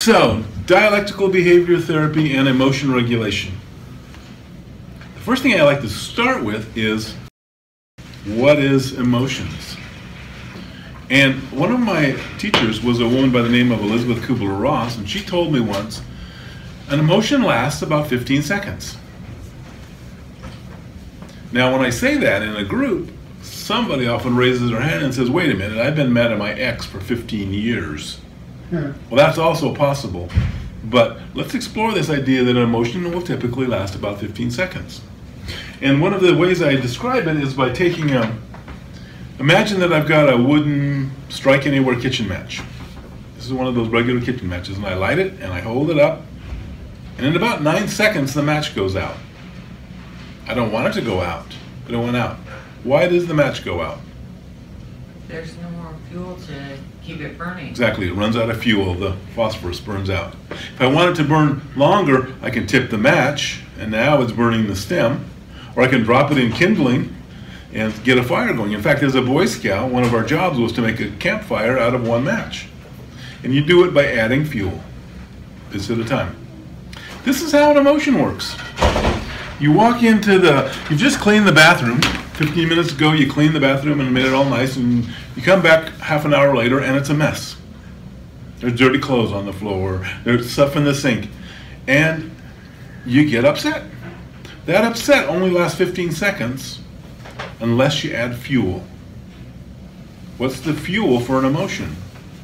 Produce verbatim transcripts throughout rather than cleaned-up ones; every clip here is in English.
So, dialectical behavior therapy and emotion regulation. The first thing I like to start with is, what is emotions? And one of my teachers was a woman by the name of Elizabeth Kubler-Ross, and she told me once, an emotion lasts about fifteen seconds. Now, when I say that in a group, somebody often raises their hand and says, wait a minute, I've been mad at my ex for fifteen years. Yeah. Well, that's also possible. But let's explore this idea that an emotion will typically last about fifteen seconds. And one of the ways I describe it is by taking a, imagine that I've got a wooden strike anywhere kitchen match. This is one of those regular kitchen matches, and I light it and I hold it up, and in about nine seconds the match goes out. I don't want it to go out, but it went out. Why does the match go out? There's no more fuel to keep it burning. Exactly, it runs out of fuel, the phosphorus burns out. If I want it to burn longer, I can tip the match, and now it's burning the stem, or I can drop it in kindling and get a fire going. In fact, as a Boy Scout, one of our jobs was to make a campfire out of one match. And you do it by adding fuel, bits at a time. This is how an emotion works. You walk into the, you've just cleaned the bathroom. fifteen minutes ago, you cleaned the bathroom and made it all nice, and you come back half an hour later and it's a mess. There's dirty clothes on the floor, there's stuff in the sink, and you get upset. That upset only lasts fifteen seconds unless you add fuel. What's the fuel for an emotion?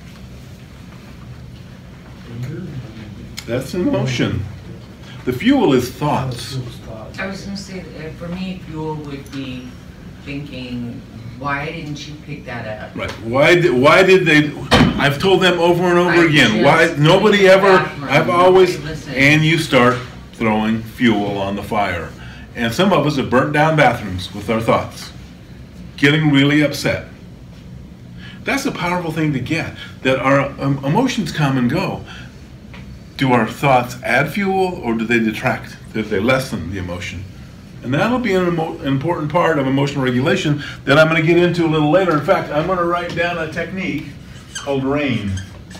That's an emotion. The fuel is thoughts. I was going to say, that for me, fuel would be thinking, why didn't you pick that up? Right. Why did, why did they, I've told them over and over I again, why, nobody cleaned the ever, bathroom, I've always, nobody listened. and you start throwing fuel on the fire. And some of us have burnt down bathrooms with our thoughts, getting really upset. That's a powerful thing to get, that our um, emotions come and go. Do our thoughts add fuel, or do they detract? Do they lessen the emotion? And that'll be an emo important part of emotional regulation that I'm going to get into a little later. In fact, I'm going to write down a technique called RAIN.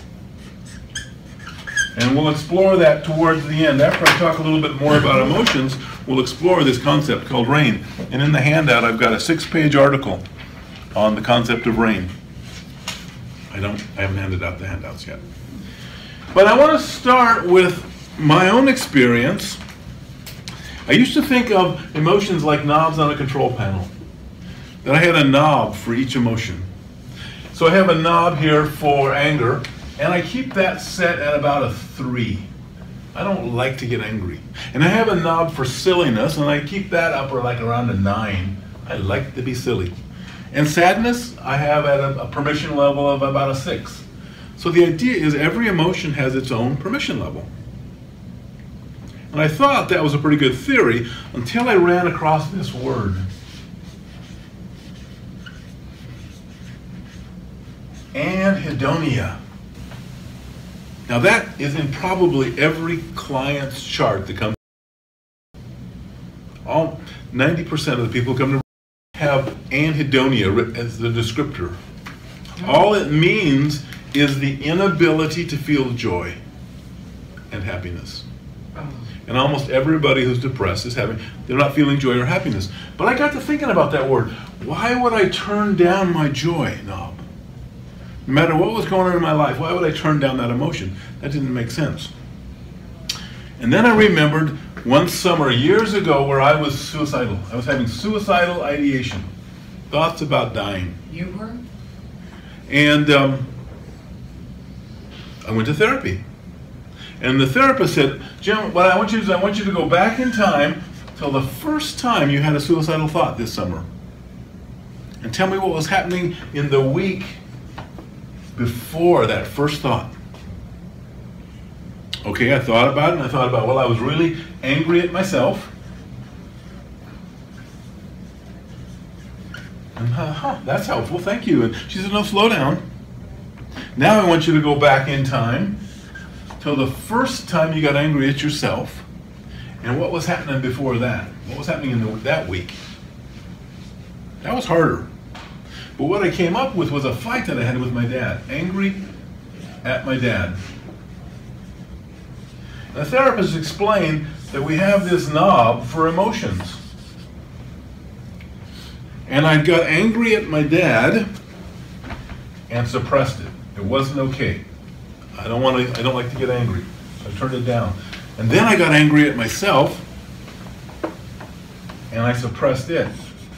And we'll explore that towards the end. After I talk a little bit more about emotions, we'll explore this concept called RAIN. And in the handout, I've got a six-page article on the concept of RAIN. I don't, I haven't handed out the handouts yet. But I want to start with my own experience. I used to think of emotions like knobs on a control panel. That I had a knob for each emotion. So I have a knob here for anger, and I keep that set at about a three. I don't like to get angry. And I have a knob for silliness, and I keep that up or like around a nine. I like to be silly. And sadness, I have at a, a permission level of about a six. So the idea is every emotion has its own permission level. And I thought that was a pretty good theory until I ran across this word. Anhedonia. Now that is in probably every client's chart that comes. All ninety percent of the people who come to have anhedonia as the descriptor. All it means is the inability to feel joy and happiness. And almost everybody who's depressed is having, they're not feeling joy or happiness. But I got to thinking about that word. Why would I turn down my joy knob? No matter what was going on in my life, why would I turn down that emotion? That didn't make sense. And then I remembered one summer years ago where I was suicidal. I was having suicidal ideation, thoughts about dying. You were? And um, I went to therapy. And the therapist said, Jim, what I want you to do is I want you to go back in time till the first time you had a suicidal thought this summer. And tell me what was happening in the week before that first thought. Okay, I thought about it, and I thought about, well, I was really angry at myself. And uh, huh, that's helpful, thank you. And she said, no, slow down. Now I want you to go back in time till the first time you got angry at yourself, and what was happening before that? What was happening in the, that week? That was harder. But what I came up with was a fight that I had with my dad. Angry at my dad. The therapist explained that we have this knob for emotions. And I got angry at my dad and suppressed it. It wasn't okay. I don't want to, I don't like to get angry. So I turned it down. And then I got angry at myself and I suppressed it.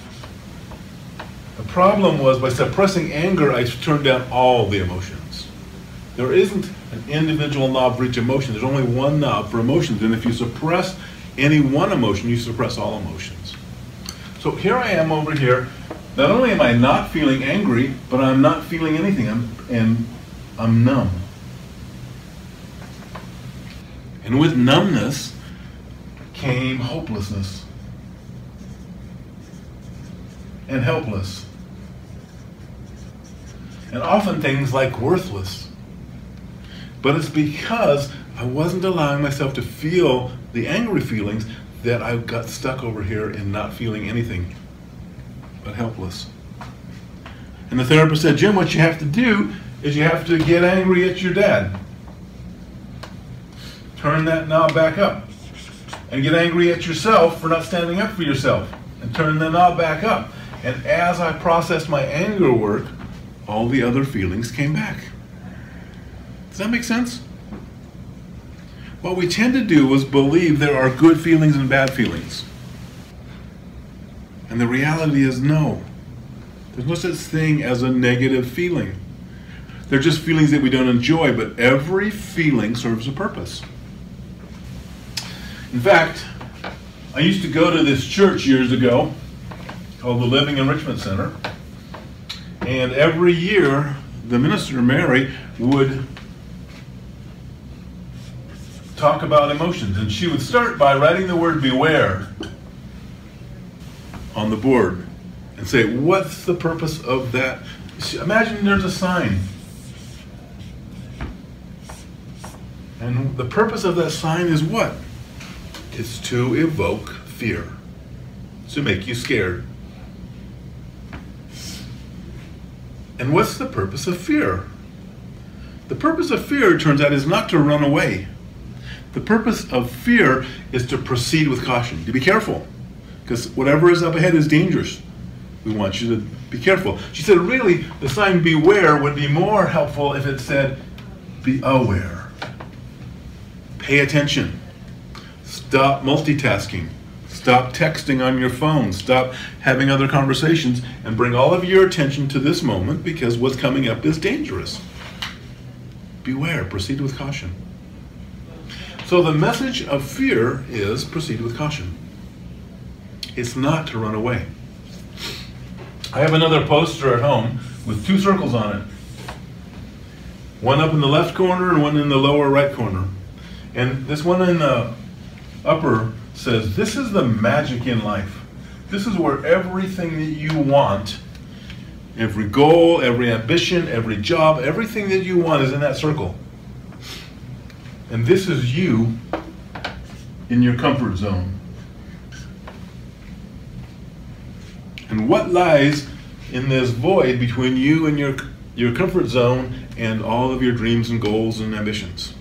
The problem was by suppressing anger, I turned down all the emotions. There isn't an individual knob for each emotion. There's only one knob for emotions. And if you suppress any one emotion, you suppress all emotions. So here I am over here. Not only am I not feeling angry, but I'm not feeling anything. I'm, and I'm numb. And with numbness came hopelessness and helpless. And often things like worthless. But it's because I wasn't allowing myself to feel the angry feelings that I got stuck over here in not feeling anything but helpless. And the therapist said, Jim, what you have to do is you have to get angry at your dad. Turn that knob back up. And get angry at yourself for not standing up for yourself. And turn the knob back up. And as I processed my anger work, all the other feelings came back. Does that make sense? What we tend to do is believe there are good feelings and bad feelings. And the reality is no. There's no such thing as a negative feeling. They're just feelings that we don't enjoy, but every feeling serves a purpose. In fact, I used to go to this church years ago called the Living Enrichment Center. And every year, the minister, Mary, would talk about emotions. And she would start by writing the word beware on the board and say, what's the purpose of that? Imagine there's a sign. And the purpose of that sign is what? It's to evoke fear. It's to make you scared. And what's the purpose of fear? The purpose of fear, it turns out, is not to run away. The purpose of fear is to proceed with caution, to be careful, because whatever is up ahead is dangerous. We want you to be careful. She said, really, the sign beware would be more helpful if it said, be aware. Pay attention. Stop multitasking. Stop texting on your phone. Stop having other conversations and bring all of your attention to this moment because what's coming up is dangerous. Beware, proceed with caution. So the message of fear is proceed with caution. It's not to run away. I have another poster at home with two circles on it. One up in the left corner and one in the lower right corner. And this one in the upper says, this is the magic in life. This is where everything that you want, every goal, every ambition, every job, everything that you want is in that circle. And this is you in your comfort zone. And what lies in this void between you and your, your comfort zone and all of your dreams and goals and ambitions?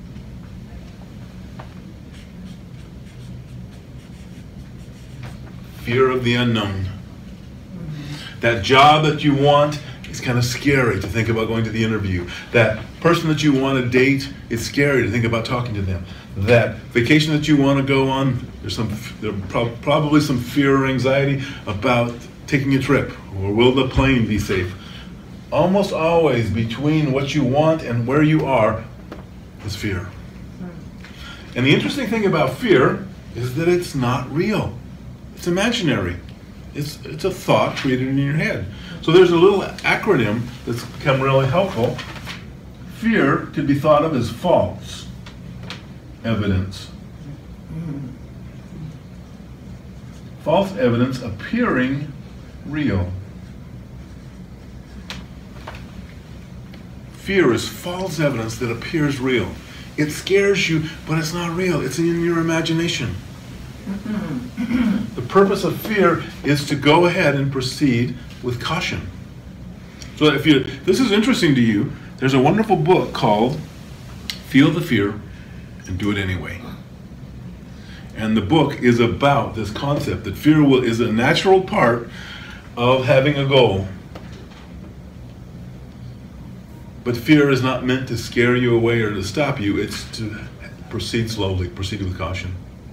Fear of the unknown. That job that you want, it's kind of scary to think about going to the interview. That person that you want to date, it's scary to think about talking to them. That vacation that you want to go on, there's some, there's pro- probably some fear or anxiety about taking a trip, or will the plane be safe? Almost always between what you want and where you are is fear. And the interesting thing about fear is that it's not real. It's imaginary. It's, it's a thought created in your head. So there's a little acronym that's become really helpful. Fear could be thought of as false evidence. False evidence appearing real. Fear is false evidence that appears real. It scares you, but it's not real. It's in your imagination. The purpose of fear is to go ahead and proceed with caution. So if you this is interesting to you, there's a wonderful book called Feel the Fear and do it anyway. And the book is about this concept that fear will, is a natural part of having a goal. But fear is not meant to scare you away or to stop you. It's to proceed slowly, proceed with caution.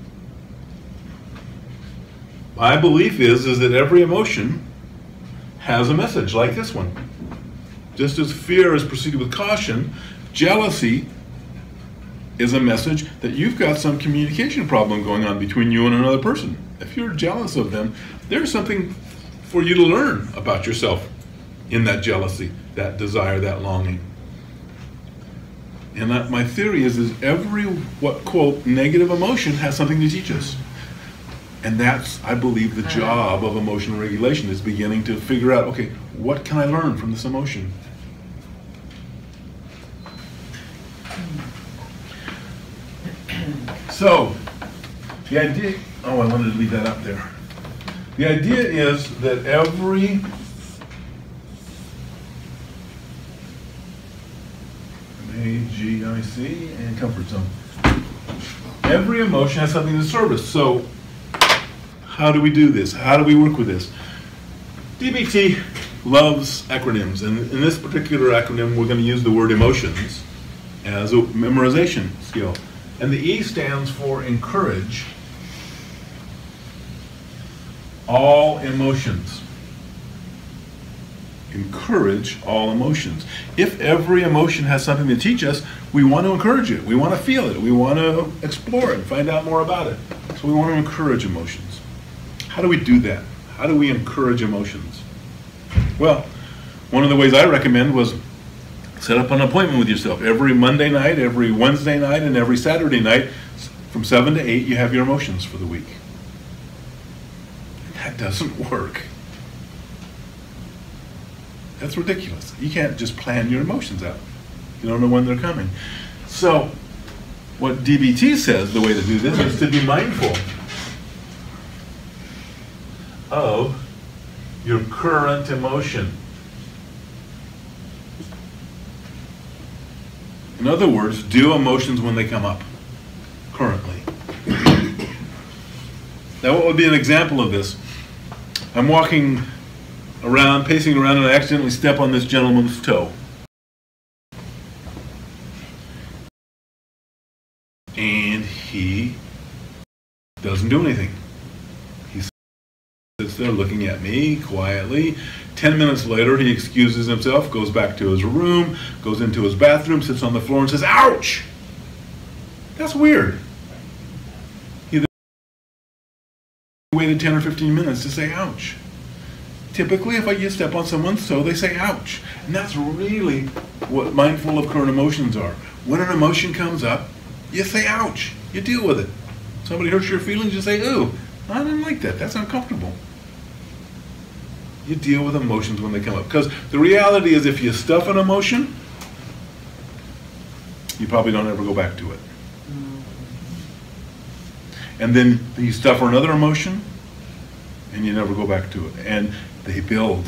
My belief is, is that every emotion has a message like this one. Just as fear is proceeded with caution, jealousy is a message that you've got some communication problem going on between you and another person. If you're jealous of them, there's something for you to learn about yourself in that jealousy, that desire, that longing. And that, my theory is, is every, what, quote, negative emotion has something to teach us. And that's, I believe, the job of emotional regulation, is beginning to figure out, okay, what can I learn from this emotion? So, the idea, oh, I wanted to leave that up there. The idea is that every A G I C and comfort zone. Every emotion has something to service. So, how do we do this? How do we work with this? D B T loves acronyms, and in this particular acronym, we're going to use the word emotions as a memorization skill. And the E stands for encourage all emotions. Encourage all emotions. If every emotion has something to teach us, we want to encourage it. We want to feel it. We want to explore it and find out more about it. So we want to encourage emotions. How do we do that? How do we encourage emotions? Well, one of the ways I recommend was set up an appointment with yourself. Every Monday night, every Wednesday night, and every Saturday night, from seven to eight, you have your emotions for the week. That doesn't work. That's ridiculous. You can't just plan your emotions out. You don't know when they're coming. So, what D B T says, the way to do this, is to be mindful of your current emotion. In other words, do emotions when they come up, currently. Now, what would be an example of this? I'm walking around, pacing around, and I accidentally step on this gentleman's toe. And he doesn't do anything. He sits there looking at me quietly. Ten minutes later, he excuses himself, goes back to his room, goes into his bathroom, sits on the floor and says, "Ouch!" That's weird. He then waited ten or fifteen minutes to say, "Ouch." Typically, if I just step on someone's toe, they say, "Ouch." And that's really what mindful of current emotions are. When an emotion comes up, you say, "Ouch." You deal with it. Somebody hurts your feelings, you say, "Ooh, I didn't like that. That's uncomfortable." You deal with emotions when they come up. Because the reality is, if you stuff an emotion, you probably don't ever go back to it. And then you stuff another emotion, and you never go back to it. And they build.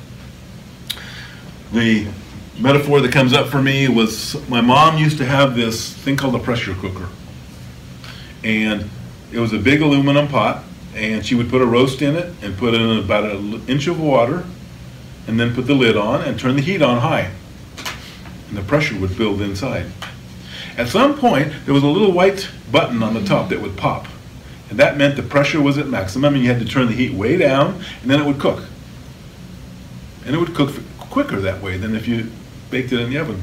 The metaphor that comes up for me was, my mom used to have this thing called a pressure cooker. And it was a big aluminum pot, and she would put a roast in it and put in about an inch of water, and then put the lid on and turn the heat on high. And the pressure would build inside. At some point, there was a little white button on the top that would pop. And that meant the pressure was at maximum, and you had to turn the heat way down, and then it would cook. And it would cook quicker that way than if you baked it in the oven.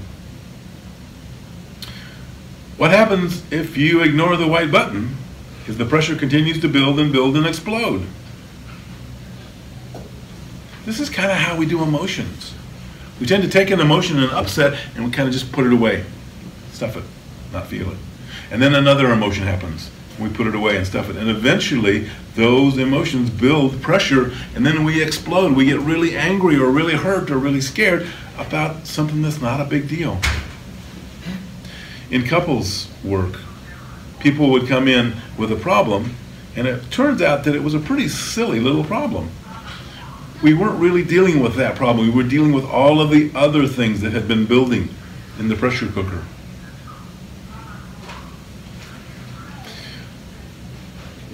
What happens if you ignore the white button is the pressure continues to build and build and explode. This is kind of how we do emotions. We tend to take an emotion and an upset, and we kind of just put it away. Stuff it, not feel it. And then another emotion happens. We put it away and stuff it. And eventually, those emotions build pressure, and then we explode. We get really angry or really hurt or really scared about something that's not a big deal. In couples work, people would come in with a problem, and it turns out that it was a pretty silly little problem. We weren't really dealing with that problem. We were dealing with all of the other things that had been building in the pressure cooker.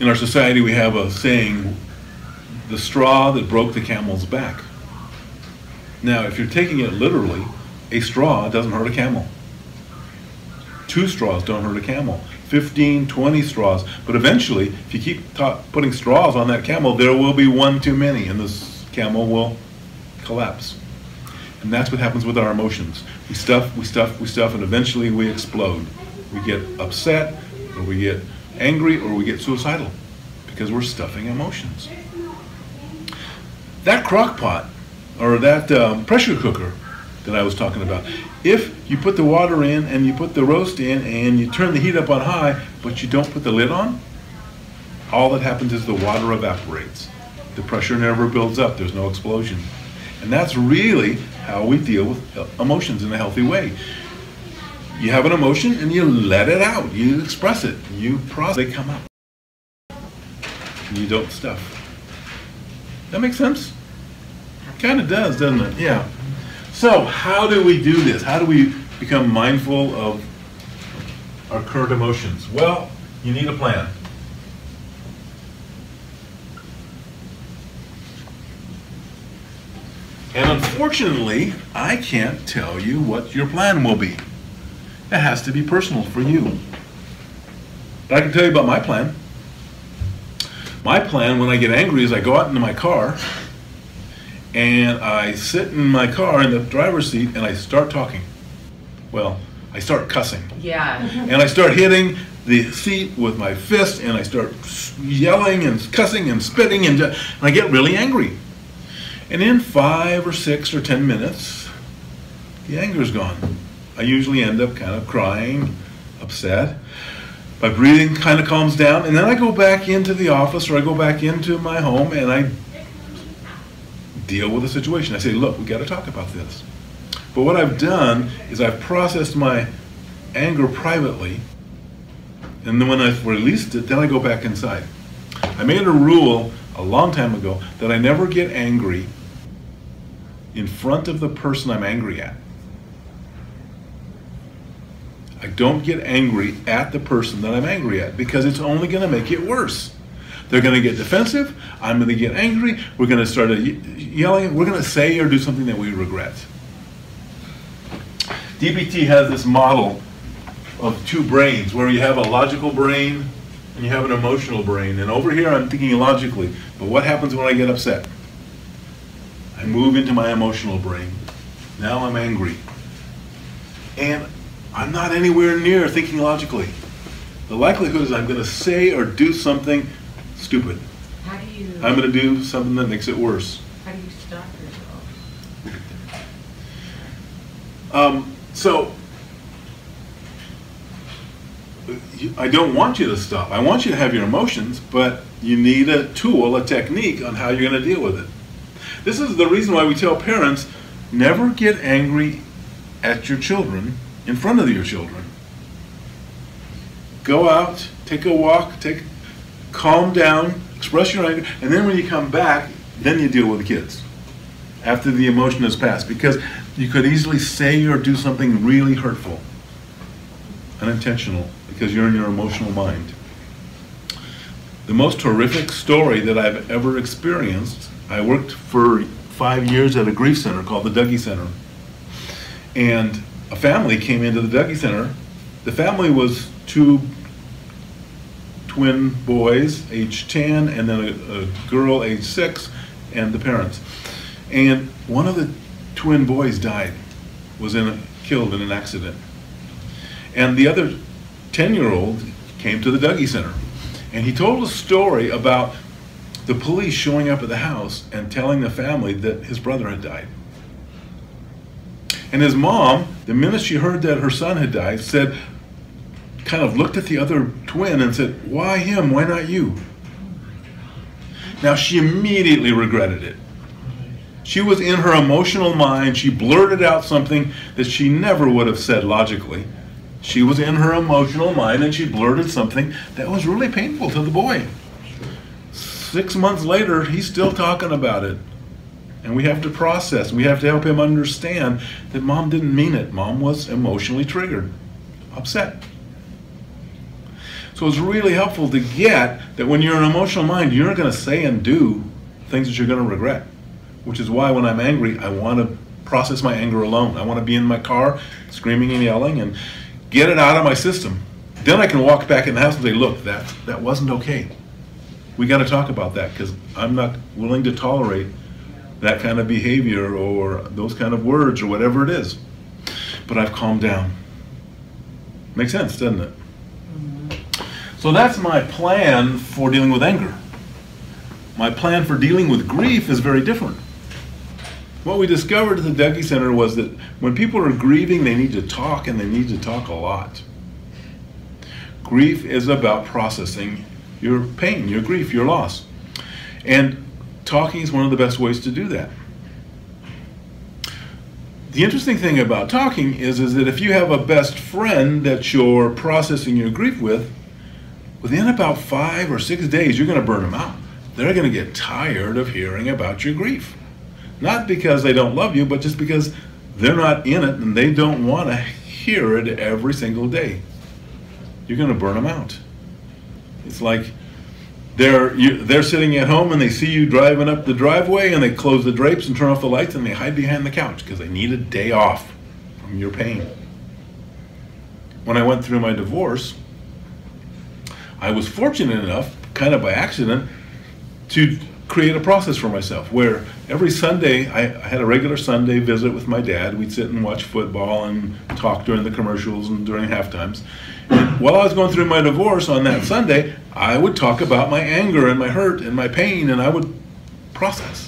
In our society, we have a saying, the straw that broke the camel's back. Now, if you're taking it literally, a straw doesn't hurt a camel. Two straws don't hurt a camel. fifteen, twenty straws. But eventually, if you keep ta- putting straws on that camel, there will be one too many, and this camel will collapse. And that's what happens with our emotions. We stuff, we stuff, we stuff, and eventually we explode. We get upset, or we get angry, or we get suicidal, because we're stuffing emotions. That crock pot, or that um, pressure cooker that I was talking about, if you put the water in and you put the roast in and you turn the heat up on high, but you don't put the lid on, all that happens is the water evaporates. The pressure never builds up, there's no explosion. And that's really how we deal with emotions in a healthy way. You have an emotion and you let it out, you express it, you process, they come out. And you don't stuff. That makes sense? Kind of does, doesn't it? Yeah. So how do we do this? How do we become mindful of our current emotions? Well, you need a plan. And unfortunately, I can't tell you what your plan will be. It has to be personal for you. But I can tell you about my plan. My plan when I get angry is I go out into my car and I sit in my car in the driver's seat and I start talking. Well, I start cussing. Yeah. And I start hitting the seat with my fist and I start yelling and cussing and spitting and, and I get really angry. And in five or six or ten minutes, the anger's gone. I usually end up kind of crying, upset. My breathing kind of calms down, and then I go back into the office or I go back into my home and I deal with the situation. I say, look, we got to talk about this. But what I've done is I've processed my anger privately, and then when I've released it, then I go back inside. I made a rule a long time ago that I never get angry in front of the person I'm angry at. I don't get angry at the person that I'm angry at because it's only going to make it worse. They're going to get defensive, I'm going to get angry, we're going to start yelling, we're going to say or do something that we regret. D B T has this model of two brains where you have a logical brain and you have an emotional brain. And over here I'm thinking logically, but what happens when I get upset? I move into my emotional brain. Now I'm angry. And I'm not anywhere near thinking logically. The likelihood is I'm going to say or do something stupid. How do you... I'm going to do something that makes it worse. How do you stop yourself? Um, so, I don't want you to stop. I want you to have your emotions, but you need a tool, a technique on how you're going to deal with it. This is the reason why we tell parents, never get angry at your children in front of your children. Go out, take a walk, take, calm down, express your anger, and then when you come back, then you deal with the kids after the emotion has passed, because you could easily say or do something really hurtful, unintentional, because you're in your emotional mind. The most horrific story that I've ever experienced, I worked for five years at a grief center called the Dougy Center, and a family came into the Dougy Center. The family was two twin boys, age ten, and then a, a girl, age six, and the parents. And one of the twin boys died, was in a, killed in an accident. And the other ten-year-old came to the Dougy Center. And he told a story about the police showing up at the house and telling the family that his brother had died. And his mom, the minute she heard that her son had died, said, kind of looked at the other twin and said, why him, why not you? Now she immediately regretted it. She was in her emotional mind, she blurted out something that she never would have said logically. She was in her emotional mind and she blurted something that was really painful to the boy. Six months later, he's still talking about it. And we have to process, we have to help him understand that mom didn't mean it. Mom was emotionally triggered, upset. So So it's really helpful to get that when you're an emotional mind, you're not going to say and do things that you're going to regret. Which is why when I'm angry, I want to process my anger alone. I want to be in my car screaming and yelling and get it out of my system. Then I can walk back in the house and say, look, that, that wasn't okay. We got to talk about that because I'm not willing to tolerate that kind of behavior or those kind of words or whatever it is. But I've calmed down. Makes sense, doesn't it? Mm-hmm. So that's my plan for dealing with anger. My plan for dealing with grief is very different. What we discovered at the Dougy Center was that when people are grieving, they need to talk, and they need to talk a lot. Grief is about processing your pain, your grief, your loss. And talking is one of the best ways to do that. The interesting thing about talking is, is that if you have a best friend that you're processing your grief with, within about five or six days, you're going to burn them out. They're going to get tired of hearing about your grief. Not because they don't love you, but just because they're not in it and they don't want to hear it every single day. You're going to burn them out. It's like they're, you, they're sitting at home and they see you driving up the driveway and they close the drapes and turn off the lights and they hide behind the couch because they need a day off from your pain. When I went through my divorce, I was fortunate enough, kind of by accident, to create a process for myself where every Sunday, I, I had a regular Sunday visit with my dad. We'd sit and watch football and talk during the commercials and during half times. And while I was going through my divorce on that Sunday, I would talk about my anger and my hurt and my pain, and I would process.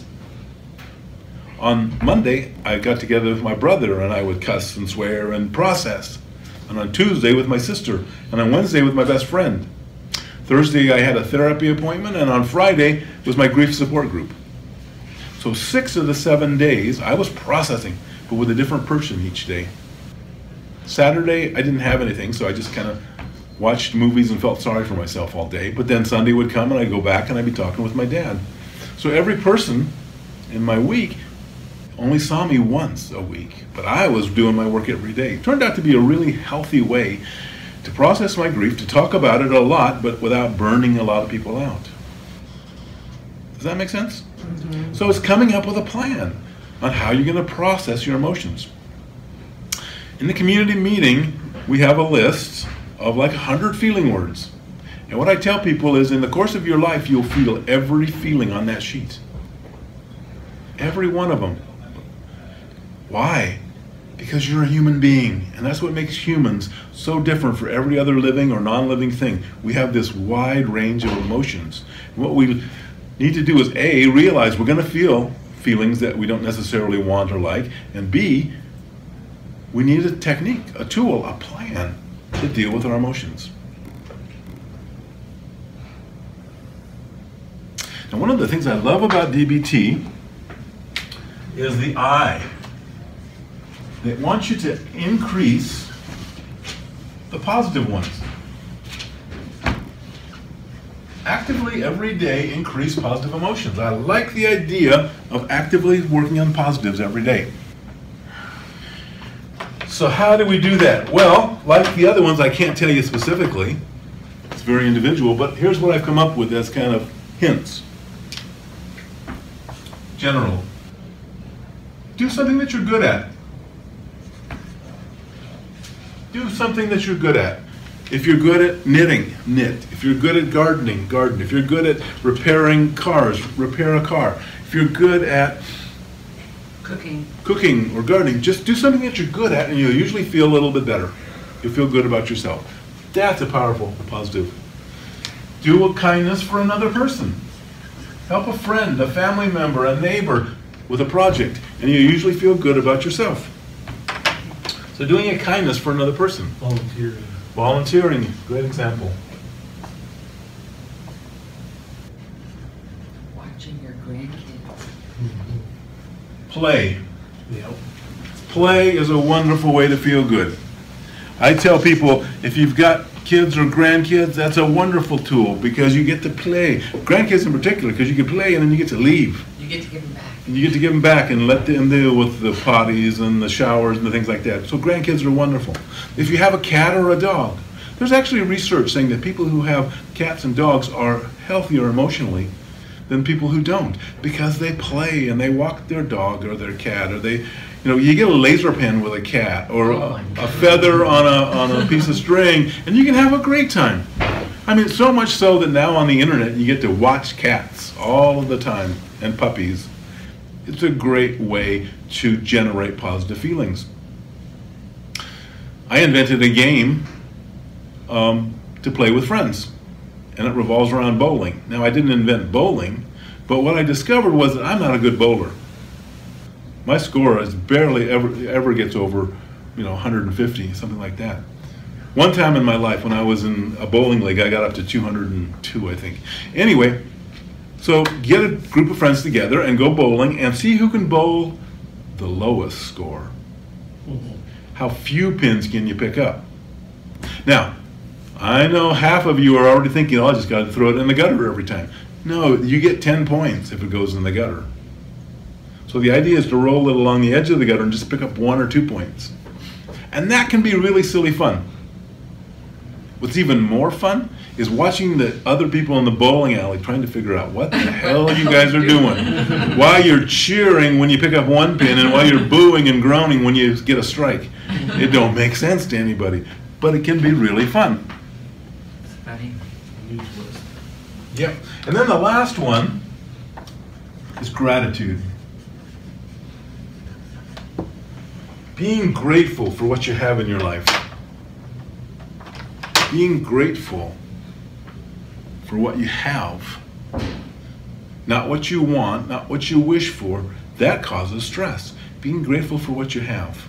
On Monday, I got together with my brother and I would cuss and swear and process. And on Tuesday with my sister, and on Wednesday with my best friend. Thursday, I had a therapy appointment, and on Friday was my grief support group. So six of the seven days, I was processing, but with a different person each day. Saturday, I didn't have anything, so I just kind of watched movies and felt sorry for myself all day. But then Sunday would come, and I'd go back, and I'd be talking with my dad. So every person in my week only saw me once a week, but I was doing my work every day. It turned out to be a really healthy way to process my grief, to talk about it a lot, but without burning a lot of people out. Does that make sense? Mm-hmm. So it's coming up with a plan on how you're going to process your emotions. In the community meeting, we have a list of like one hundred feeling words. And what I tell people is in the course of your life, you'll feel every feeling on that sheet. Every one of them. Why? Because you're a human being, and that's what makes humans so different for every other living or non-living thing. We have this wide range of emotions. And what we need to do is A, realize we're going to feel feelings that we don't necessarily want or like, and B, we need a technique, a tool, a plan to deal with our emotions. Now, one of the things I love about D B T is the I. They want you to increase the positive ones. Actively, every day, increase positive emotions. I like the idea of actively working on positives every day. So how do we do that? Well, like the other ones, I can't tell you specifically. It's very individual, but here's what I've come up with as kind of hints. General. Do something that you're good at. Do something that you're good at. If you're good at knitting, knit. If you're good at gardening, garden. If you're good at repairing cars, repair a car. If you're good at cooking, cooking or gardening, just do something that you're good at and you'll usually feel a little bit better. You'll feel good about yourself. That's a powerful positive. Do a kindness for another person. Help a friend, a family member, a neighbor with a project, and you usually feel good about yourself. So doing a kindness for another person. Volunteering. Volunteering, great example. watching your grandkids. Mm-hmm. Play. Yep. Play is a wonderful way to feel good. I tell people, if you've got kids or grandkids, that's a wonderful tool because you get to play. Grandkids in particular, because you can play and then you get to leave. You get to give them back. And you get to give them back and let them deal with the potties and the showers and the things like that. So grandkids are wonderful. If you have a cat or a dog, There's actually research saying that people who have cats and dogs are healthier emotionally than people who don't, because they play and they walk their dog or their cat, or they, you know, you get a laser pen with a cat or a, a feather on a, on a piece of string, and you can have a great time. I mean, so much so that now on the internet you get to watch cats all of the time, and puppies. It's a great way to generate positive feelings. I invented a game um, to play with friends, and it revolves around bowling. Now, I didn't invent bowling, but what I discovered was that I'm not a good bowler. My score is barely ever ever gets over, you know, one hundred fifty, something like that. One time in my life when I was in a bowling league, I got up to two hundred two, I think. Anyway, so get a group of friends together and go bowling and see who can bowl the lowest score. How few pins can you pick up? Now, I know half of you are already thinking, oh, I just got to throw it in the gutter every time. No, you get ten points if it goes in the gutter. So the idea is to roll it along the edge of the gutter and just pick up one or two points. And that can be really silly fun. What's even more fun is watching the other people in the bowling alley trying to figure out what the hell you guys are doing. While you're cheering when you pick up one pin and while you're booing and groaning when you get a strike. It don't make sense to anybody, but it can be really fun. It's funny. Yep. And then the last one is gratitude. Being grateful for what you have in your life. Being grateful for what you have. Not what you want, not what you wish for. That causes stress. Being grateful for what you have.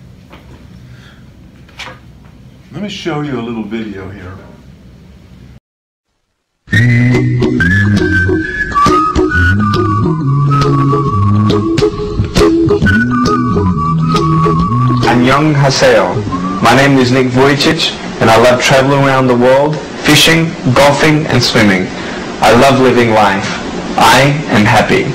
Let me show you a little video here. Annyeonghaseyo. My name is Nick Vujicic, and I love traveling around the world, fishing, golfing, and swimming. I love living life. I am happy.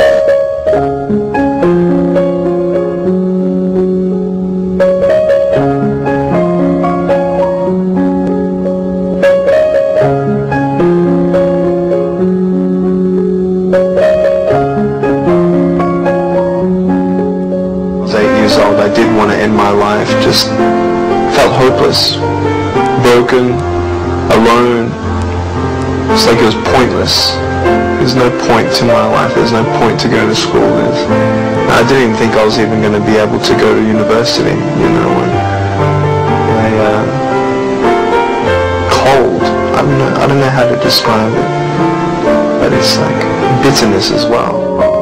I did want to end my life, just felt hopeless, broken, alone. It's like it was pointless. There's no point to my life, there's no point to go to school. There's, I didn't even think I was even going to be able to go to university, you know, and I, uh, cold. I don't know, I don't know how to describe it, but it's like bitterness as well.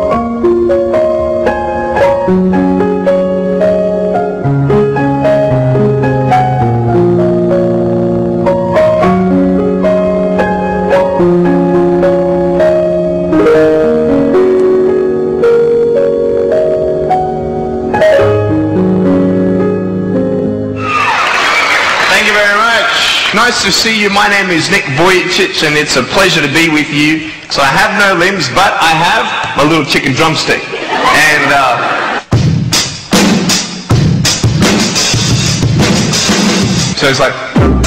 Nice to see you. My name is Nick Vujicic, and it's a pleasure to be with you. So I have no limbs, but I have my little chicken drumstick. And uh, so it's like,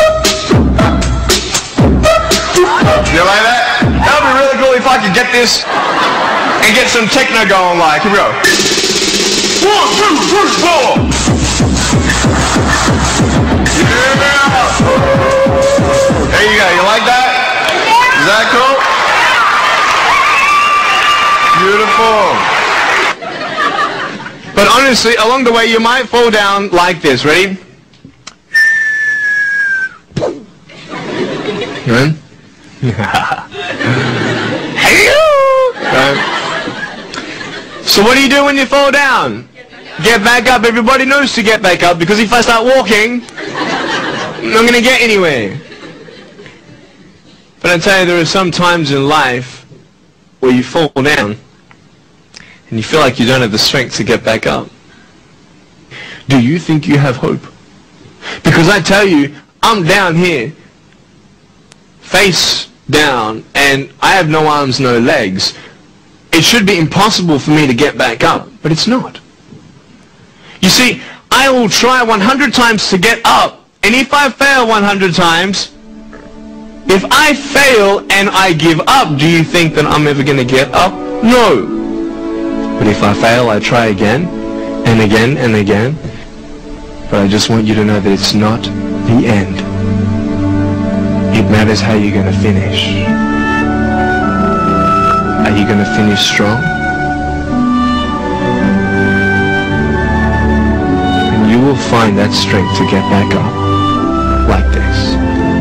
you like that? That would be really cool if I could get this and get some techno going. Like, here we go. One, two, three, four. Yeah. There you go, you like that? Is that cool? Beautiful. But honestly, along the way you might fall down like this. Ready? Good? So what do you do when you fall down? Get back up. Everybody knows to get back up, because if I start walking, I'm not going to get anywhere. But I tell you, there are some times in life where you fall down and you feel like you don't have the strength to get back up. Do you think you have hope? Because I tell you, I'm down here, face down, and I have no arms, no legs. It should be impossible for me to get back up, but it's not. You see, I will try one hundred times to get up, and if I fail one hundred times, If I fail and I give up, do you think that I'm ever going to get up? No. But if I fail, I try again and again and again. But I just want you to know that it's not the end. It matters how you're going to finish. Are you going to finish strong? And you will find that strength to get back up like this.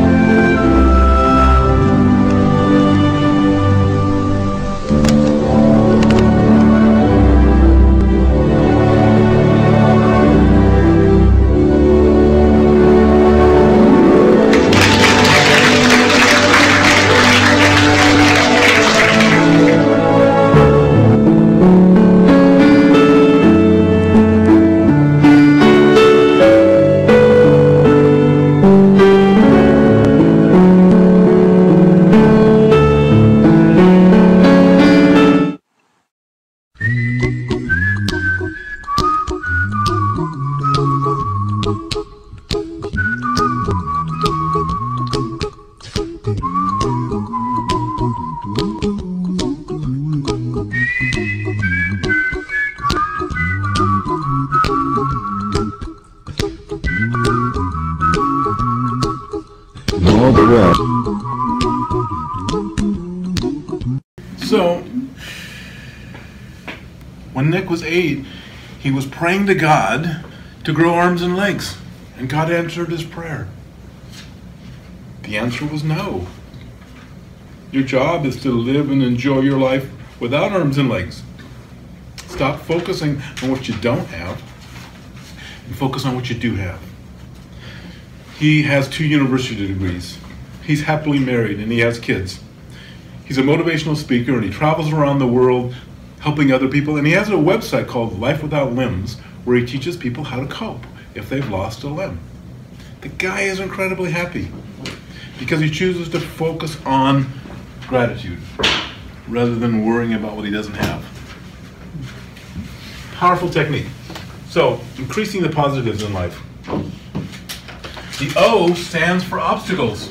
So, when Nick was eight, he was praying to God to grow arms and legs, and God answered his prayer. The answer was no. Your job is to live and enjoy your life without arms and legs. Stop focusing on what you don't have and focus on what you do have. He has two university degrees. He's happily married and he has kids. He's a motivational speaker and he travels around the world helping other people, and he has a website called Life Without Limbs where he teaches people how to cope if they've lost a limb. The guy is incredibly happy because he chooses to focus on gratitude rather than worrying about what he doesn't have. Powerful technique. So, increasing the positives in life. The O stands for obstacles.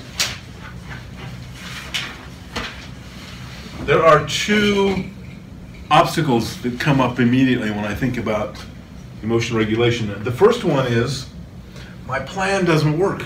There are two obstacles that come up immediately when I think about emotional regulation. The first one is, my plan doesn't work.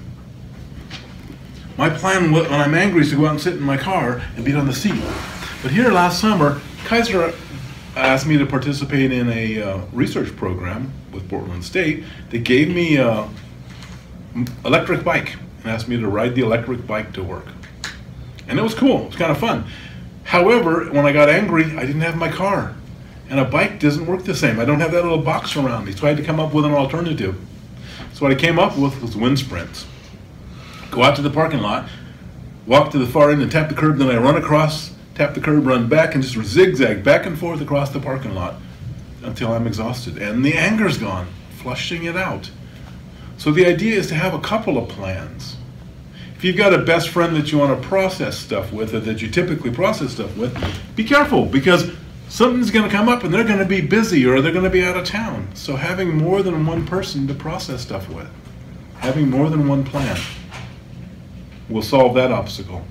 My plan when I'm angry is to go out and sit in my car and beat on the seat. But here last summer, Kaiser asked me to participate in a uh, research program with Portland State. They gave me an electric bike and asked me to ride the electric bike to work. And it was cool, it was kind of fun. However, when I got angry, I didn't have my car. And a bike doesn't work the same. I don't have that little box around me, so I had to come up with an alternative. So what I came up with was wind sprints. Go out to the parking lot, walk to the far end and tap the curb, then I run across, tap the curb, run back, and just zigzag back and forth across the parking lot until I'm exhausted. And the anger's gone, flushing it out. So the idea is to have a couple of plans. If you've got a best friend that you want to process stuff with, or that you typically process stuff with, be careful, because something's going to come up and they're going to be busy or they're going to be out of town. So having more than one person to process stuff with, having more than one plan, will solve that obstacle.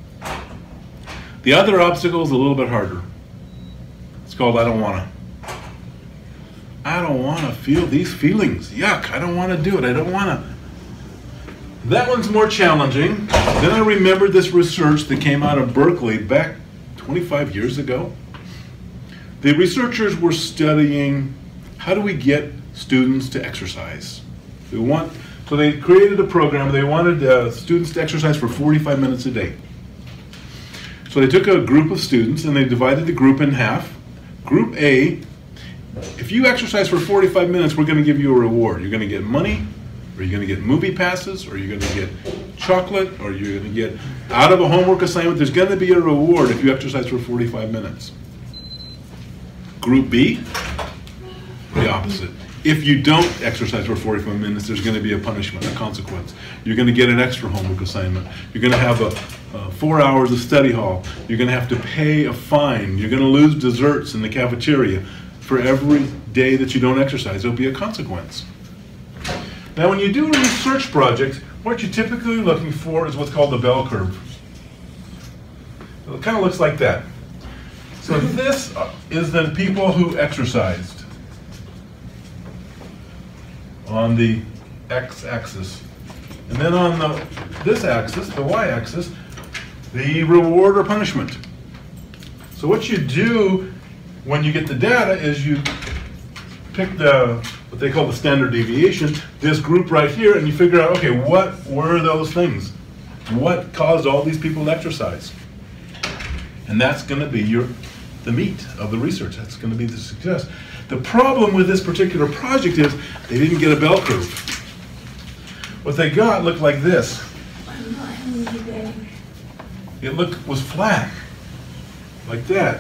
The other obstacle is a little bit harder. It's called I don't want to. I don't want to feel these feelings. Yuck, I don't want to do it. I don't want to. That one's more challenging. Then I remembered this research that came out of Berkeley back twenty-five years ago. The researchers were studying how do we get students to exercise. We want, so they created a program. They wanted uh, students to exercise for forty-five minutes a day. So they took a group of students and they divided the group in half. Group A, if you exercise for forty-five minutes, we're going to give you a reward. You're going to get money, or you're going to get movie passes, or you're going to get chocolate, or you're going to get out of a homework assignment. There's going to be a reward if you exercise for forty-five minutes. Group B, the opposite. If you don't exercise for forty-five minutes, there's going to be a punishment, a consequence. You're going to get an extra homework assignment. You're going to have a, a four hours of study hall. You're going to have to pay a fine. You're going to lose desserts in the cafeteria. For every day that you don't exercise, there'll be a consequence. Now, when you do a research project, what you're typically looking for is what's called the bell curve. It kind of looks like that. So this is the people who exercised on the x-axis. And then on the this axis, the y-axis, the reward or punishment. So what you do when you get the data is you pick the what they call the standard deviation, this group right here, and you figure out, okay, what were those things? What caused all these people to exercise? And that's going to be your the meat of the research. That's going to be the success. The problem with this particular project is they didn't get a bell curve. What they got looked like this. I'm not having a good day. It looked was flat, like that.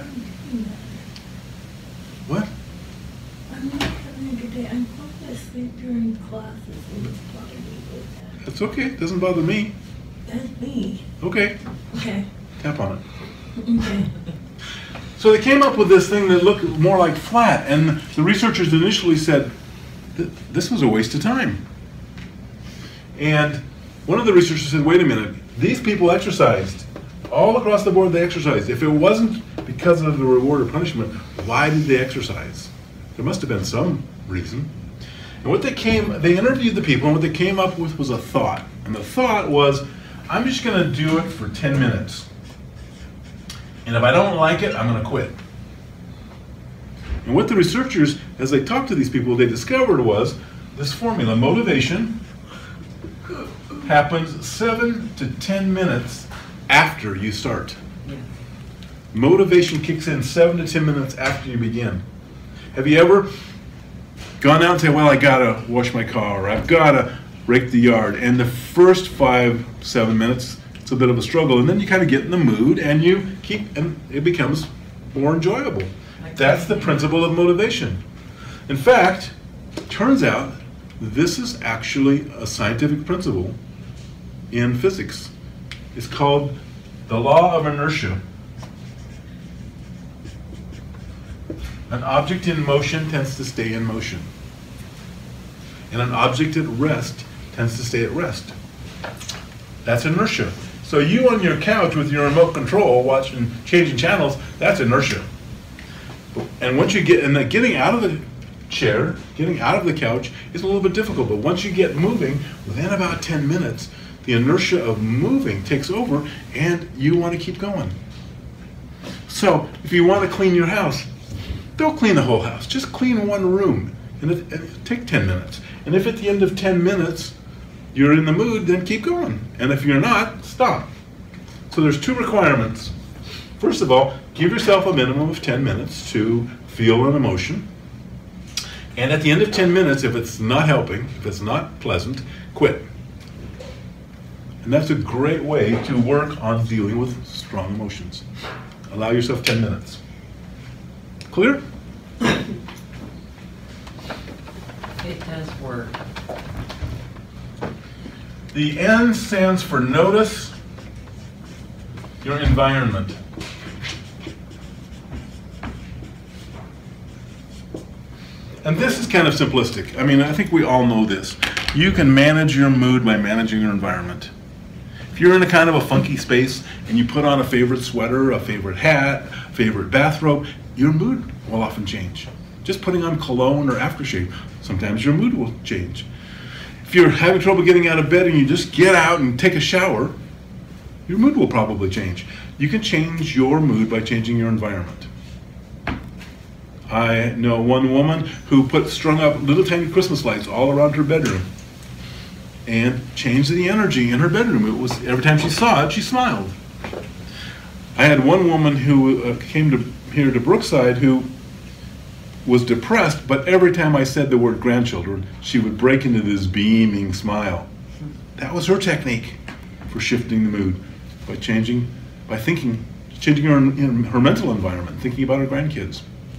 What? I'm not having a good day. I'm falling asleep during classes and it's bothering me with that. That's okay. It doesn't bother me. That's me. Okay. Okay. Tap on it. Okay. So they came up with this thing that looked more like flat, and the researchers initially said th this was a waste of time. And one of the researchers said, wait a minute, these people exercised. All across the board they exercised. If it wasn't because of the reward or punishment, why did they exercise? There must have been some reason. And what they came, they interviewed the people, and what they came up with was a thought. And the thought was, I'm just gonna do it for ten minutes. And if I don't like it, I'm gonna quit. And what the researchers, as they talked to these people, they discovered was this formula. Motivation happens seven to ten minutes after you start. Yeah. Motivation kicks in seven to ten minutes after you begin. Have you ever gone out and say, well, I gotta wash my car, or I've gotta rake the yard, and the first five, seven minutes, it's a bit of a struggle, and then you kind of get in the mood and you keep, and it becomes more enjoyable. That's the principle of motivation. In fact, it turns out this is actually a scientific principle in physics. It's called the law of inertia. An object in motion tends to stay in motion, and an object at rest tends to stay at rest. That's inertia. So you on your couch with your remote control watching, changing channels, that's inertia. And once you get, and the getting out of the chair, getting out of the couch is a little bit difficult, but once you get moving, within about ten minutes, the inertia of moving takes over and you want to keep going. So if you want to clean your house, don't clean the whole house, just clean one room, and it, it'll take ten minutes. And if at the end of ten minutes, you're in the mood, then keep going. And if you're not, stop. So there's two requirements. First of all, give yourself a minimum of ten minutes to feel an emotion. And at the end of ten minutes, if it's not helping, if it's not pleasant, quit. And that's a great way to work on dealing with strong emotions. Allow yourself ten minutes. Clear? It does work. The N stands for notice your environment. And this is kind of simplistic. I mean, I think we all know this. You can manage your mood by managing your environment. If you're in a kind of a funky space and you put on a favorite sweater, a favorite hat, favorite bathrobe, your mood will often change. Just putting on cologne or aftershave, sometimes your mood will change. If you're having trouble getting out of bed and you just get out and take a shower, your mood will probably change. You can change your mood by changing your environment. I know one woman who put strung up little tiny Christmas lights all around her bedroom and changed the energy in her bedroom. It was every time she saw it, she smiled. I had one woman who uh, came to here to Brookside who was depressed, but every time I said the word grandchildren, she would break into this beaming smile. That was her technique for shifting the mood, by changing, by thinking, changing her, in her mental environment, thinking about her grandkids.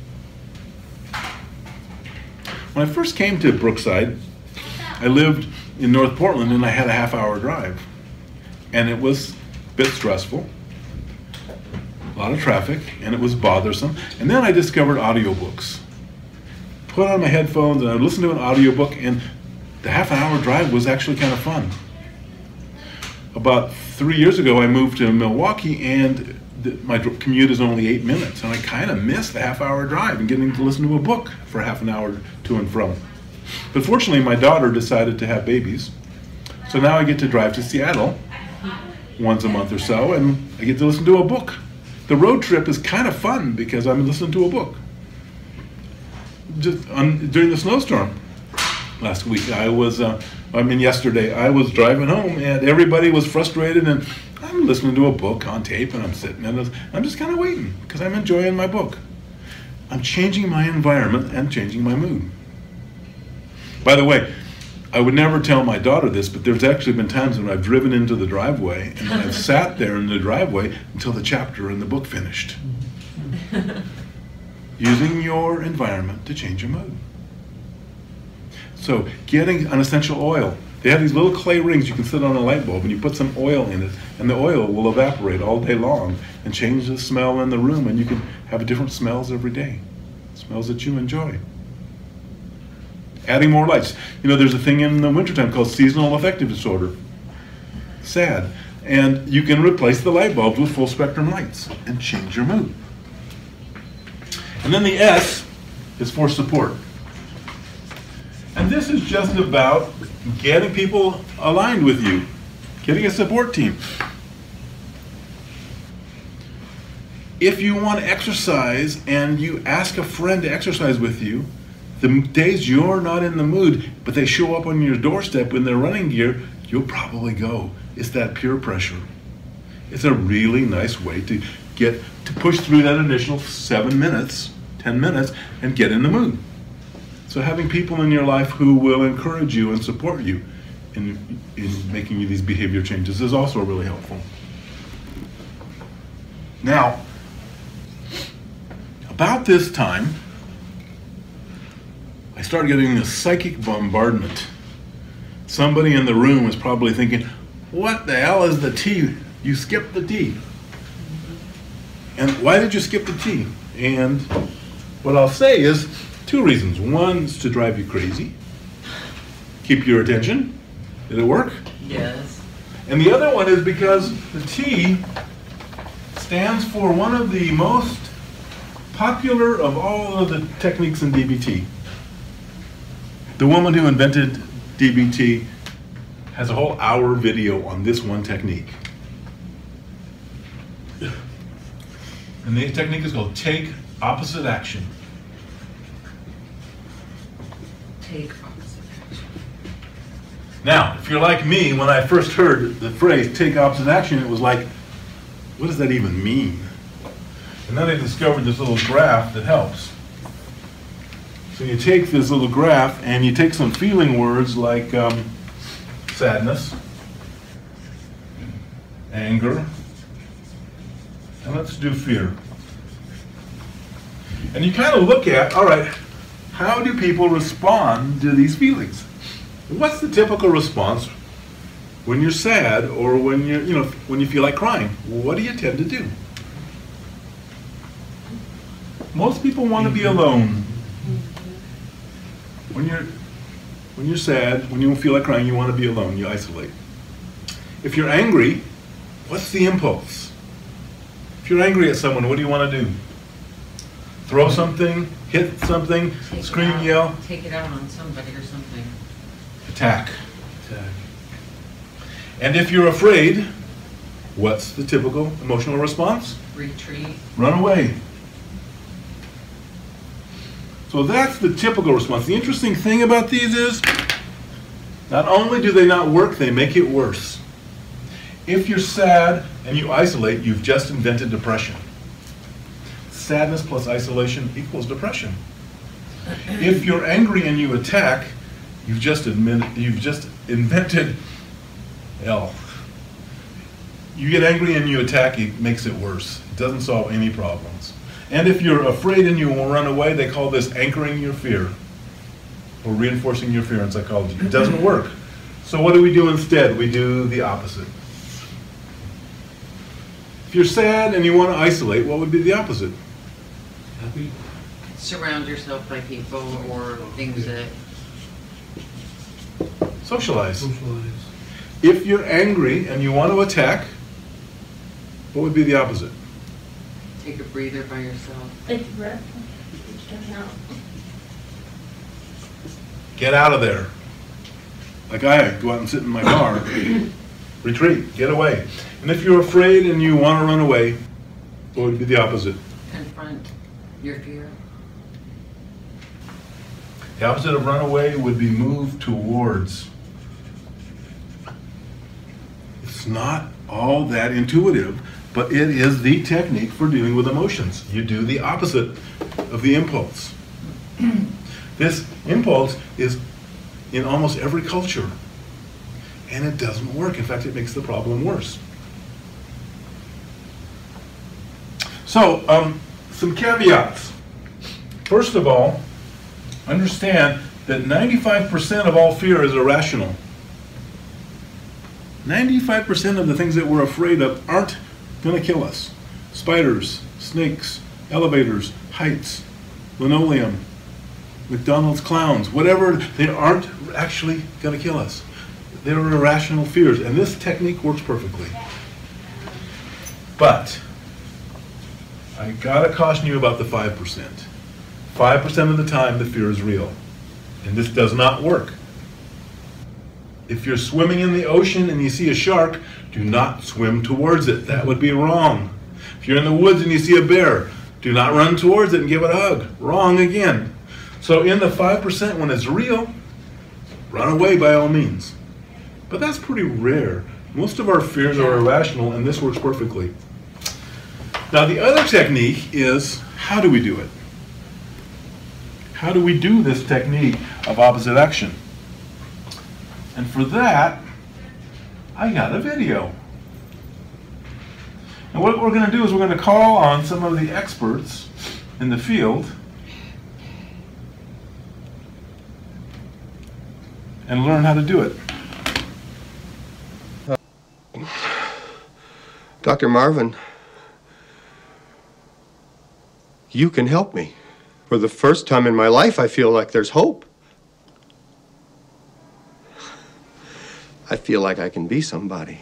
When I first came to Brookside, I lived in North Portland and I had a half hour drive. And it was a bit stressful, a lot of traffic, and it was bothersome. And then I discovered audiobooks. Put on my headphones and I would listen to an audiobook, and the half an hour drive was actually kind of fun. About three years ago, I moved to Milwaukee, and the, my dr- commute is only eight minutes, and I kind of miss the half hour drive and getting to listen to a book for half an hour to and from. But fortunately, my daughter decided to have babies, so now I get to drive to Seattle once a month or so, and I get to listen to a book. The road trip is kind of fun because I'm listening to a book. Just on, during the snowstorm last week, I was, uh, I mean yesterday, I was driving home and everybody was frustrated, and I'm listening to a book on tape, and I'm sitting and I'm just kind of waiting because I'm enjoying my book. I'm changing my environment and changing my mood. By the way, I would never tell my daughter this, but there's actually been times when I've driven into the driveway and I've sat there in the driveway until the chapter in the book finished. Using your environment to change your mood. So getting an essential oil. They have these little clay rings you can sit on a light bulb, and you put some oil in it, and the oil will evaporate all day long and change the smell in the room, and you can have different smells every day. Smells that you enjoy. Adding more lights. You know, there's a thing in the wintertime called seasonal affective disorder. SAD. And you can replace the light bulbs with full spectrum lights and change your mood. And then the S is for support. And this is just about getting people aligned with you, getting a support team. If you want to exercise and you ask a friend to exercise with you, the days you're not in the mood, but they show up on your doorstep in their running gear, you'll probably go. It's that peer pressure. It's a really nice way to get to push through that initial seven minutes, ten minutes, and get in the mood. So having people in your life who will encourage you and support you in, in making you these behavior changes is also really helpful. Now, about this time, I started getting this psychic bombardment. Somebody in the room was probably thinking, what the hell is the T? You skipped the T. And why did you skip the T? And what I'll say is two reasons. One is to drive you crazy, keep your attention. Did it work? Yes. And the other one is because the T stands for one of the most popular of all of the techniques in D B T. The woman who invented D B T has a whole hour video on this one technique. And the technique is called take opposite action. Take opposite action. Now, if you're like me, when I first heard the phrase take opposite action, it was like, what does that even mean? And then I discovered this little graph that helps. So you take this little graph and you take some feeling words like um, sadness, anger, and let's do fear. And you kind of look at, all right, how do people respond to these feelings? What's the typical response when you're sad or when you're, you know, when you feel like crying? What do you tend to do? Most people want to be alone. When you're, when you're sad, when you feel like crying, you want to be alone, you isolate. If you're angry, what's the impulse? If you're angry at someone, what do you want to do? Throw something, hit something, Take scream, it out, yell? Take it out on somebody or something. Attack. Attack. And if you're afraid, what's the typical emotional response? Retreat. Run away. So that's the typical response. The interesting thing about these is, not only do they not work, they make it worse. If you're sad and you isolate, you've just invented depression. Sadness plus isolation equals depression. If you're angry and you attack, you've just admitted, you've just invented hell. You get angry and you attack, it makes it worse. It doesn't solve any problems. And if you're afraid and you will run away, they call this anchoring your fear or reinforcing your fear in psychology. It doesn't work. So what do we do instead? We do the opposite. If you're sad and you want to isolate, what would be the opposite? Happy? Surround yourself by people or things that Socialize. Socialize. If you're angry and you want to attack, what would be the opposite? Take a breather by yourself. It's breath. It's coming out. Get out of there. Like I go out and sit in my car. Retreat. Get away. And if you're afraid and you want to run away, what would be the opposite? Confront your fear. The opposite of run away would be move towards. It's not all that intuitive, but it is the technique for dealing with emotions. You do the opposite of the impulse. This impulse is in almost every culture, and it doesn't work. In fact, it makes the problem worse. So, um, some caveats. First of all, understand that ninety-five percent of all fear is irrational. ninety-five percent of the things that we're afraid of aren't going to kill us. Spiders, snakes, elevators, heights, linoleum, McDonald's clowns, whatever, they aren't actually going to kill us. They're irrational fears, and this technique works perfectly. But I gotta caution you about the five percent. five percent of the time the fear is real, and this does not work. If you're swimming in the ocean and you see a shark, do not swim towards it. That would be wrong. If you're in the woods and you see a bear, do not run towards it and give it a hug. Wrong again. So in the five percent when it's real, run away by all means. But that's pretty rare. Most of our fears are irrational, and this works perfectly. Now the other technique is, how do we do it? How do we do this technique of opposite action? And for that, I got a video. And what we're going to do is we're going to call on some of the experts in the field and learn how to do it. Doctor Marvin, you can help me. For the first time in my life, I feel like there's hope. I feel like I can be somebody.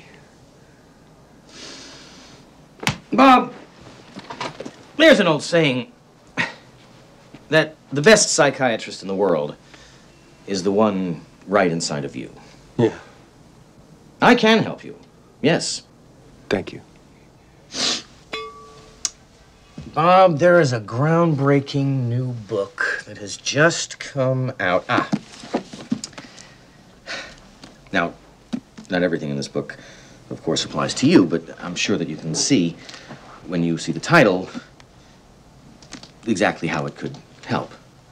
Bob, there's an old saying that the best psychiatrist in the world is the one right inside of you. Yeah. I can help you, yes. Thank you. Bob, there is a groundbreaking new book that has just come out. Ah. Now, not everything in this book, of course, applies to you, but I'm sure that you can see, when you see the title, exactly how it could help.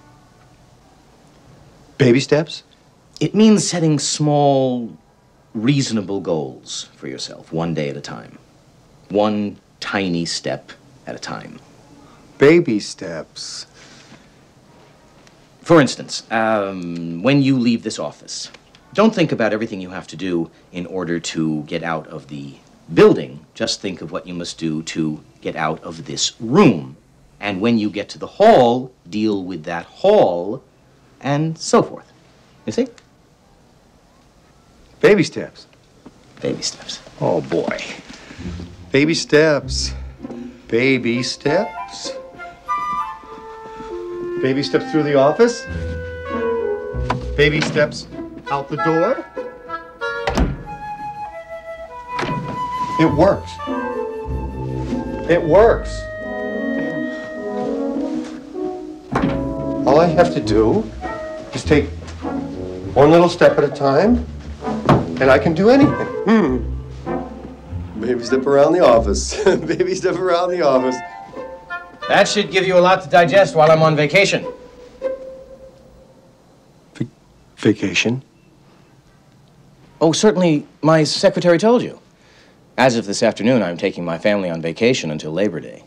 Baby steps? It means setting small, reasonable goals for yourself, one day at a time. One tiny step at a time. Baby steps. For instance, um, when you leave this office, don't think about everything you have to do in order to get out of the building. Just think of what you must do to get out of this room. And when you get to the hall, deal with that hall, and so forth. You see? Baby steps. Baby steps. Oh, boy. Baby steps. Baby steps. Baby steps through the office. Baby steps out the door. It works. It works. All I have to do is take one little step at a time, and I can do anything. Hmm. Baby step around the office. Baby step around the office. That should give you a lot to digest while I'm on vacation. V- vacation? Oh, certainly, my secretary told you. As of this afternoon, I'm taking my family on vacation until Labor Day.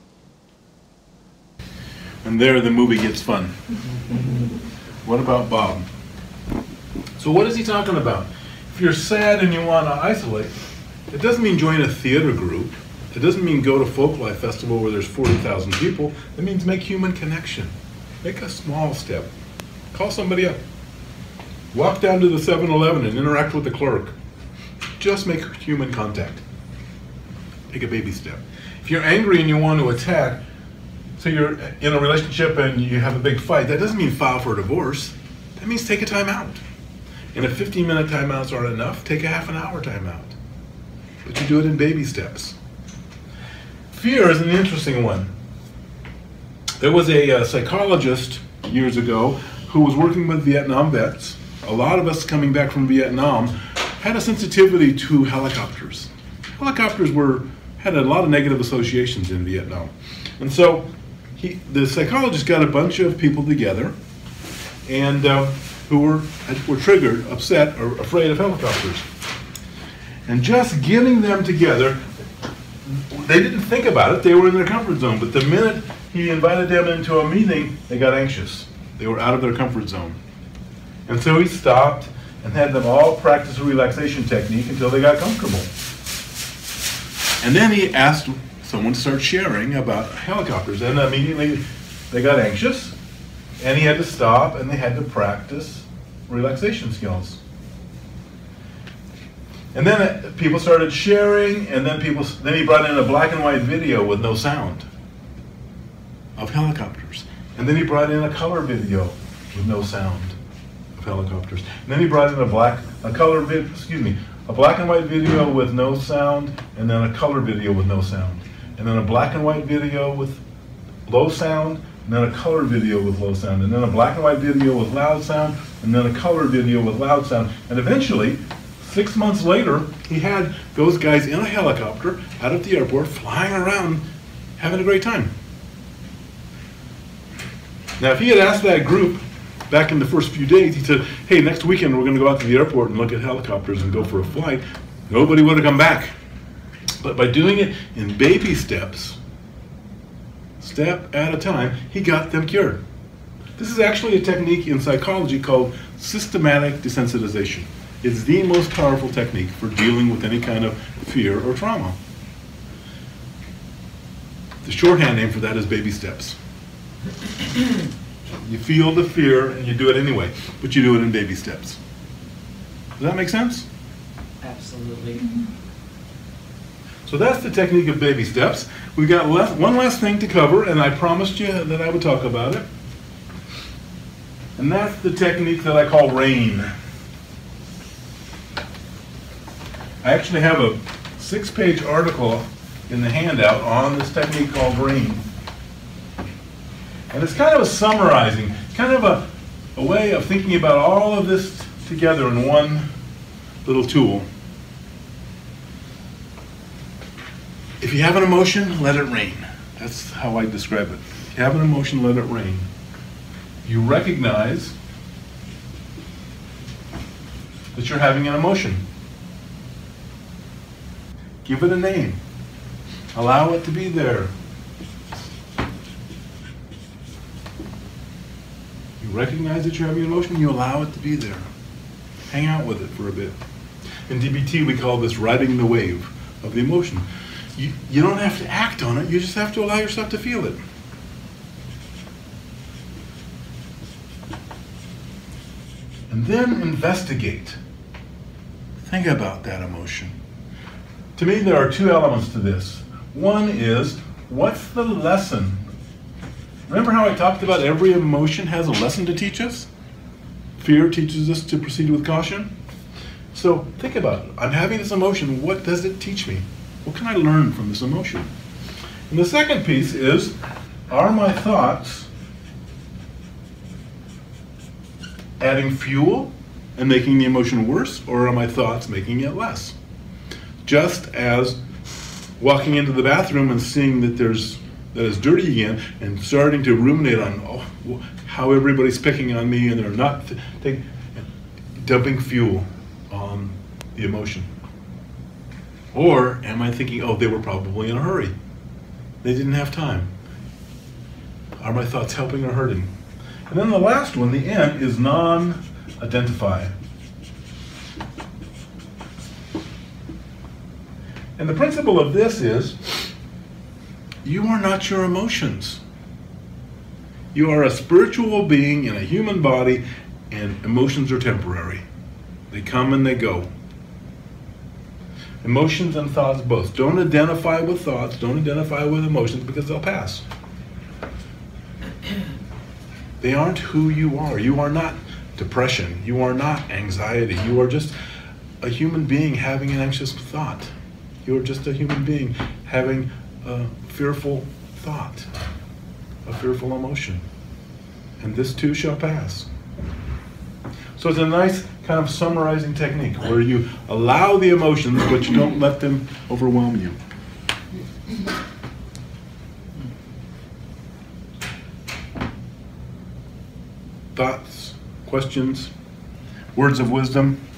And there the movie gets fun. What about Bob? So what is he talking about? If you're sad and you want to isolate, it doesn't mean join a theater group. It doesn't mean go to Folklife Festival where there's forty thousand people. It means make human connection. Make a small step. Call somebody up. Walk down to the seven eleven and interact with the clerk. Just make human contact. Take a baby step. If you're angry and you want to attack, so you're in a relationship and you have a big fight, that doesn't mean file for a divorce. That means take a time out. And if fifteen minute timeouts aren't enough, take a half an hour timeout. But you do it in baby steps. Fear is an interesting one. There was a, uh psychologist years ago who was working with Vietnam vets. A lot of us coming back from Vietnam had a sensitivity to helicopters. Helicopters were had a lot of negative associations in Vietnam. And so he, the psychologist got a bunch of people together and uh, who were, were triggered, upset, or afraid of helicopters. And just getting them together, they didn't think about it, they were in their comfort zone, but the minute he invited them into a meeting, they got anxious. They were out of their comfort zone. And so he stopped and had them all practice a relaxation technique until they got comfortable. And then he asked someone to start sharing about helicopters, and immediately they got anxious, and he had to stop and they had to practice relaxation skills. And then it, people started sharing, and then people then he brought in a black and white video with no sound of helicopters. And then he brought in a color video with no sound of helicopters. And then he brought in a black a color vid excuse me, a black and white video with no sound, and then a color video with no sound. And then a black and white video with low sound, and then a color video with low sound, and then a black and white video with loud sound, and then a color video with loud sound. And eventually, six months later, he had those guys in a helicopter out at the airport flying around having a great time. Now, if he had asked that group back in the first few days, he said, hey, next weekend we're going to go out to the airport and look at helicopters and go for a flight, nobody would have come back. But by doing it in baby steps, step at a time, he got them cured. This is actually a technique in psychology called systematic desensitization. It's the most powerful technique for dealing with any kind of fear or trauma. The shorthand name for that is baby steps. You feel the fear and you do it anyway, but you do it in baby steps. Does that make sense? Absolutely. So that's the technique of baby steps. We've got less, one last thing to cover, and I promised you that I would talk about it. And that's the technique that I call RAIN. I actually have a six-page article in the handout on this technique called RAIN. And it's kind of a summarizing, kind of a, a way of thinking about all of this together in one little tool. If you have an emotion, let it rain. That's how I describe it. If you have an emotion, let it rain. You recognize that you're having an emotion. Give it a name. Allow it to be there. You recognize that you're having an emotion, you allow it to be there. Hang out with it for a bit. In D B T, we call this riding the wave of the emotion. You, you don't have to act on it, you just have to allow yourself to feel it. And then investigate. Think about that emotion. To me, there are two elements to this. One is, what's the lesson? Remember how I talked about every emotion has a lesson to teach us? Fear teaches us to proceed with caution. So think about it. I'm having this emotion. What does it teach me? What can I learn from this emotion? And the second piece is, are my thoughts adding fuel and making the emotion worse, or are my thoughts making it less? Just as walking into the bathroom and seeing that there's that it's dirty again and starting to ruminate on oh, how everybody's picking on me and they're not take, dumping fuel on the emotion. Or am I thinking, oh, they were probably in a hurry. They didn't have time. Are my thoughts helping or hurting? And then the last one, the N, is non-identify. And the principle of this is, you are not your emotions. You are a spiritual being in a human body, And emotions are temporary. They come and they go. Emotions and thoughts both. Don't identify with thoughts, don't identify with emotions, because they'll pass. They aren't who you are. You are not depression. You are not anxiety. You are just a human being having an anxious thought. You are just a human being having a fearful thought, a fearful emotion. And this too shall pass. So it's a nice kind of summarizing technique where you allow the emotions, but you don't let them overwhelm you. Thoughts, questions, words of wisdom?